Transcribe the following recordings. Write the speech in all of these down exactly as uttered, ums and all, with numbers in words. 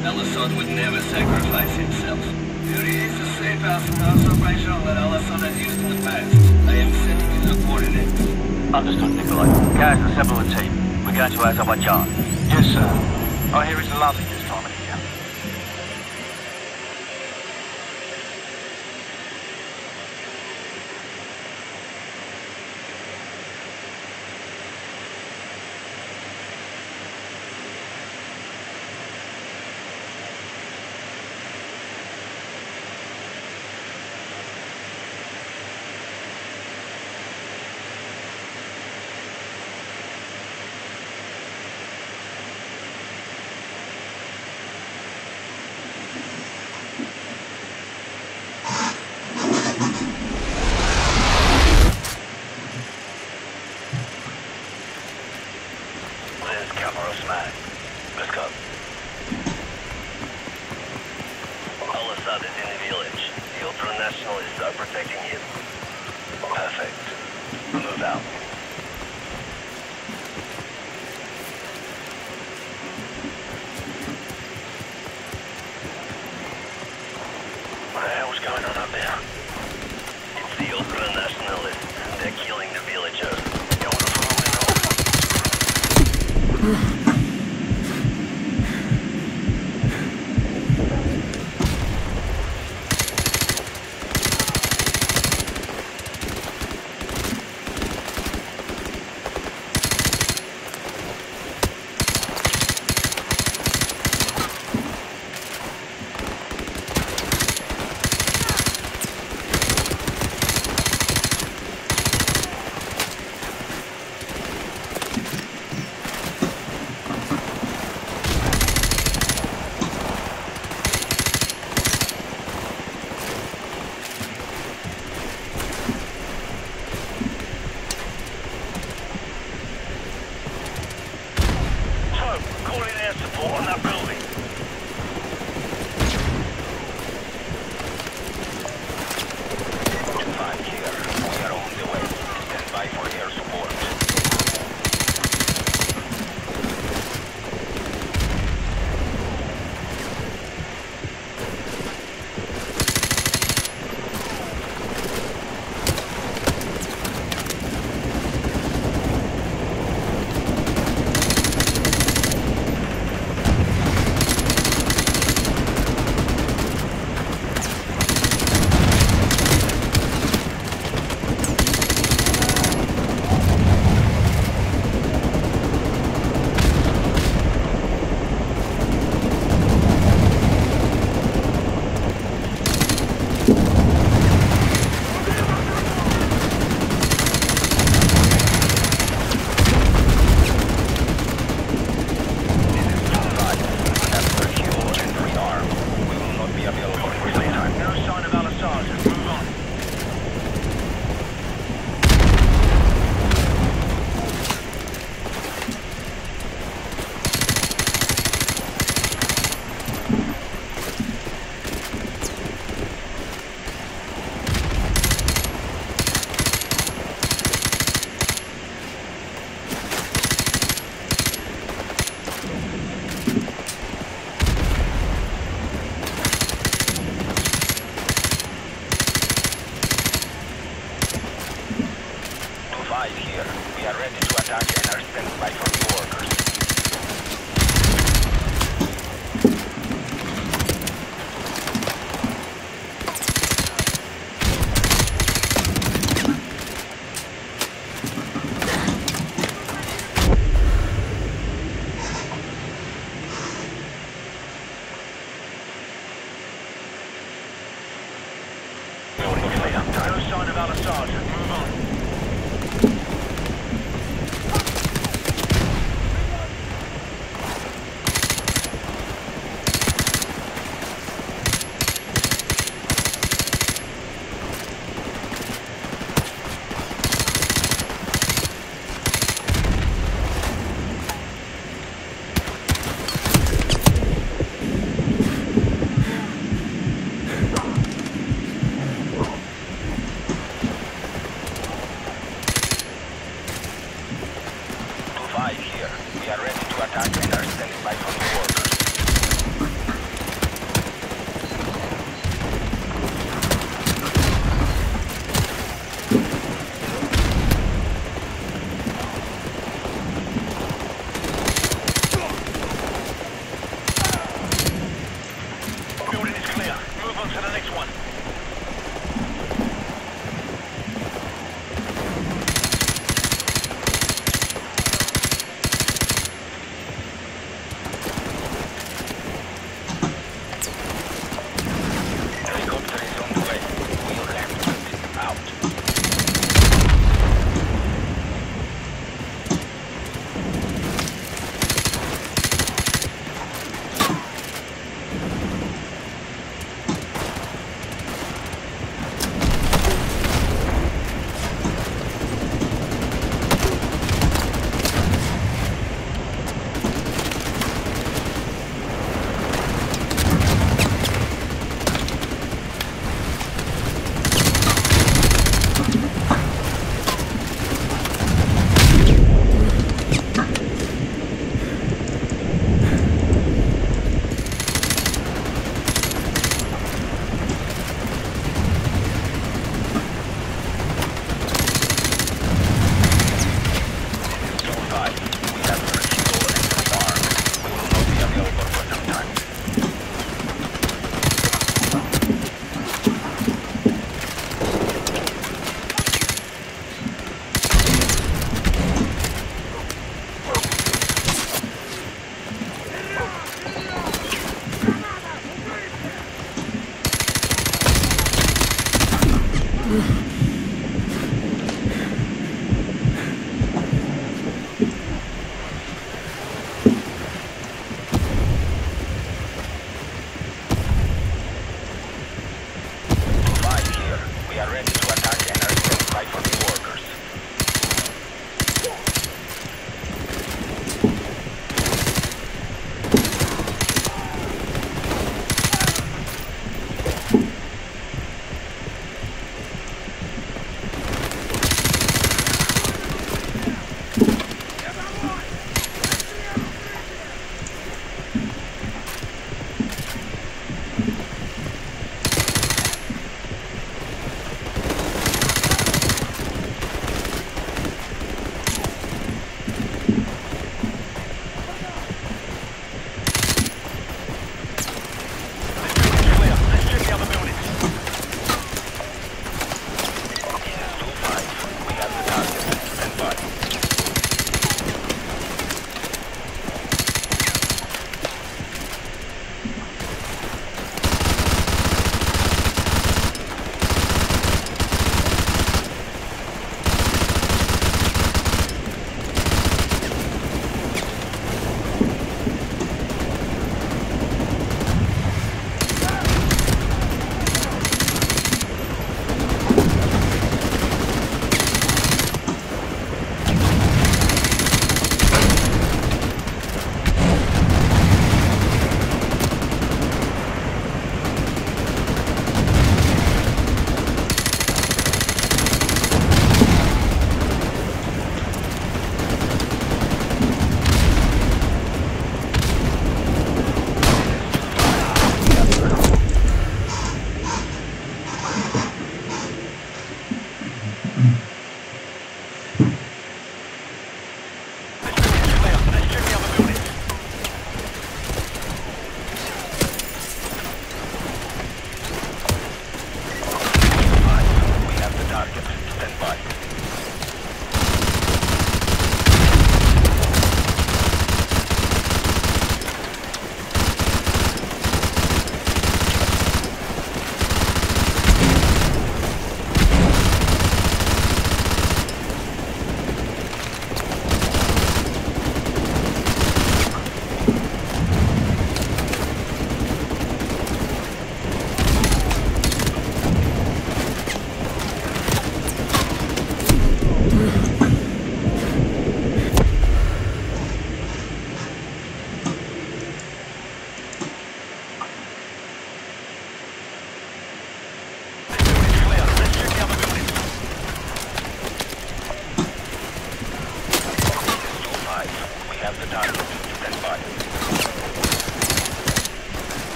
Al-Assad would never sacrifice himself. Fury is the safe house and house operation that Al-Assad has used in the past. I am sending you the coordinates. Understood, Nikolai. Guys, assemble the team. We're going to Azerbaijan. Yes, sir. I hear it's lovely this time of year. Al-Assad is in the village. The ultra-nationalists are protecting him. Perfect. Move out. What the hell's going on up there? It's the ultra-nationalists. They're killing the villagers. You want to follow me? Support on that building. Five here. We are on the way. Stand by for air support. Here. We are ready to attack and are standing by for new orders. No sign of Al-Assad. Move on.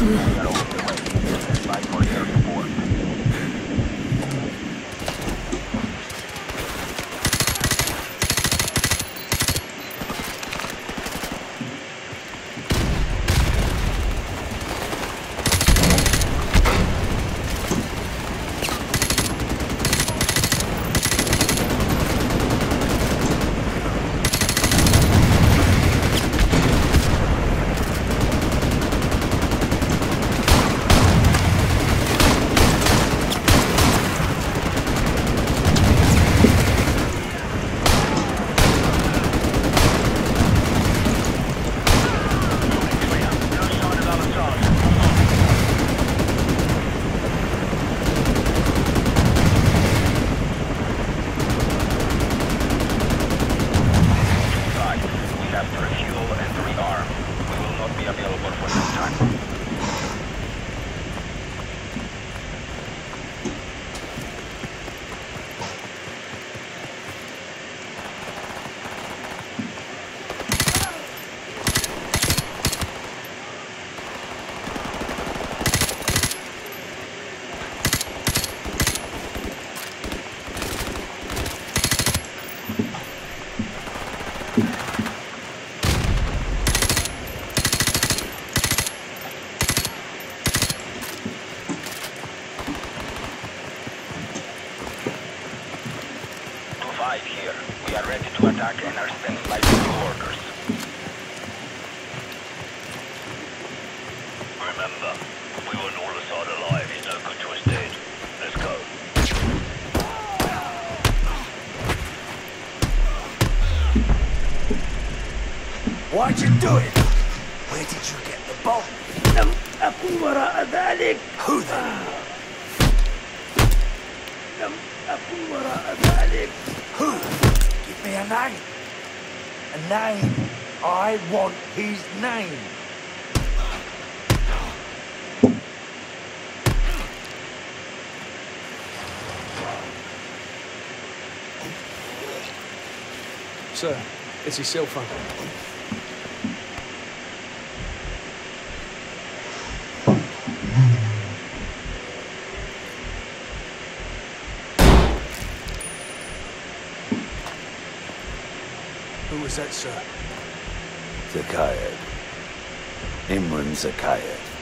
We are on the way. Stand by for air support. Here. We are ready to attack and are standing by for your orders. Remember, we want all us out alive. It's no good to us dead. Let's go. Why'd you do it? Where did you get the bomb? لم أكن وراء ذلك. Who then? لم أكن وراء ذلك. Who? Give me a name. A name. I want his name. Sir, it's his cell phone. Who was that, sir? Zakhaev. Imran Zakhaev.